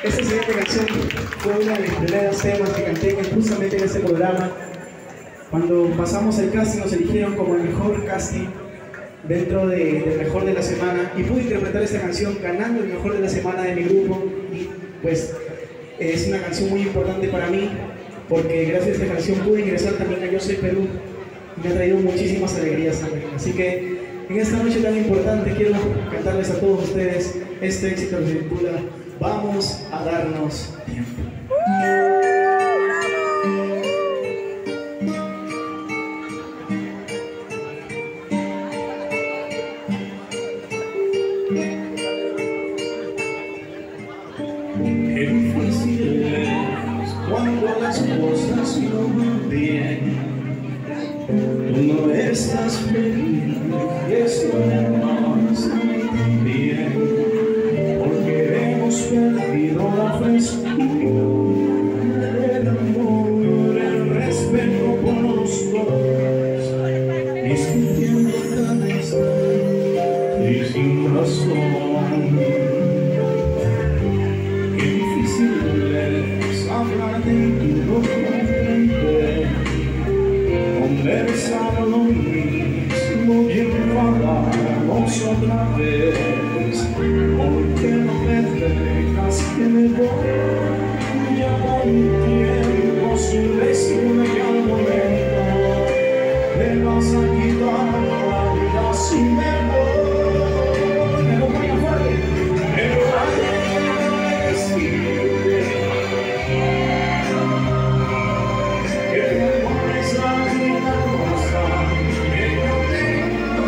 Esta siguiente canción fue una de mis primeros temas que canté justamente en este programa. Cuando pasamos el casting nos eligieron como el mejor casting dentro del mejor de la semana y pude interpretar esta canción ganando el mejor de la semana de mi grupo y pues es una canción muy importante para mí porque gracias a esta canción pude ingresar también a Yo Soy Perú y me ha traído muchísimas alegrías también. Así que en esta noche tan importante quiero cantarles a todos ustedes este éxito que se titula Vamos a darnos tiempo. Qué difícil es cuando las cosas no van bien. Tú no estás feliz y esto más también. Hemos perdido la frescura, el amor, el respeto por los dos, discutiendo cada instante y sin razón. Qué difícil es hablar de ti, no comprender, conversar lo mismo y enfadarnos otra vez. Porque no me dejas que me voy, ya no hay tiempo sin decirme que al momento me vas a quitar la vida si me voy. Me voy a fuerte, pero hay que decirte que tu amor es la única cosa que yo tengo.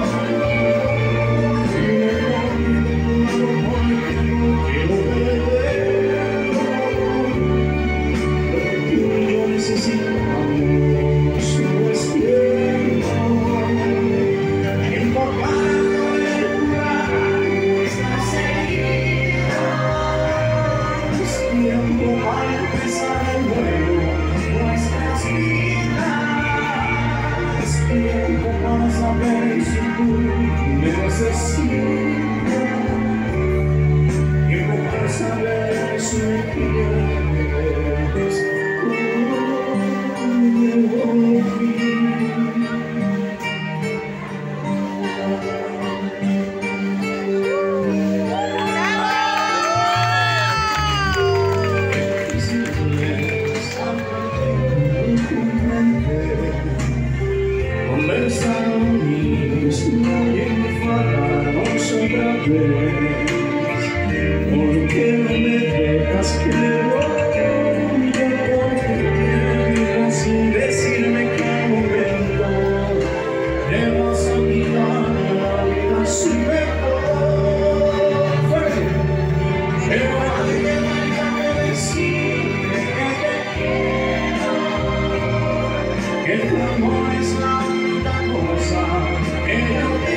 Porque no me dejas que me voy, yo porque tiempo sin decirme que al momento me vas a quitar la vida si me voy. Pero alguien déjame decirte que te quiero, que tu amor es la única cosa que yo quiero.